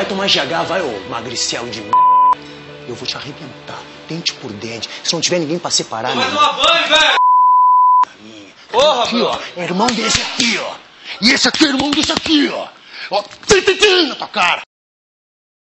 Vai tomar GH, vai, ô magricelo de m***. Eu vou te arrebentar, dente por dente. Se não tiver ninguém pra separar... Vai tomar banho, velho! Porra, aqui, ó, é irmão desse aqui, ó. E esse aqui é irmão desse aqui, ó. Ó, na tua cara.